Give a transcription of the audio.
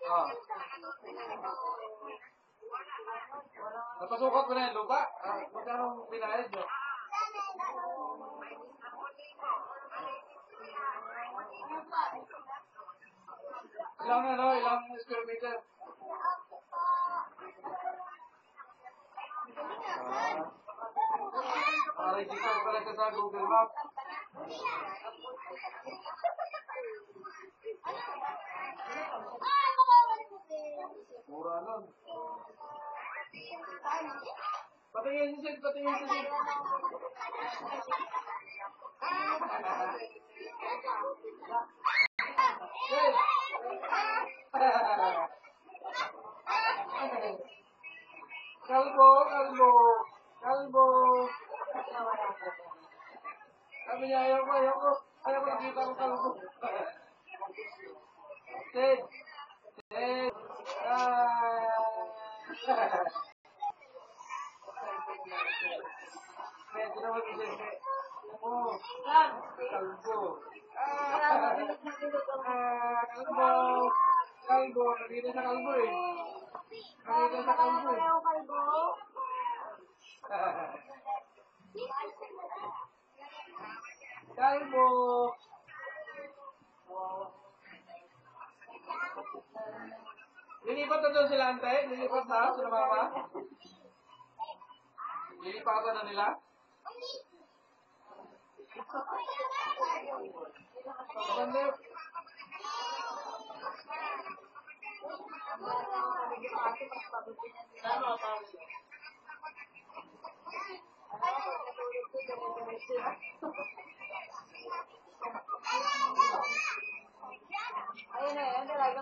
Oh. Napasukat ko na yung lupa. Magkano binayad nyo? Ilang square meter? Register pala ka sa Google Maps. Mura nun. Patingin siya, patingin siya. Kalbo, kalbo, kalbo. Sabi niya, ayoko nakita ko kalbo. Sid, Sid, Pwede naman isip. Oo, kalbo. Kalbo. Kalbo, nakita sa kalbo eh. Nakita sa kalbo eh. Kalbo. Lilipat na doon sila, ante? Lilipat na sila mama? Lilipatan na nila? Maganda. Ayun na,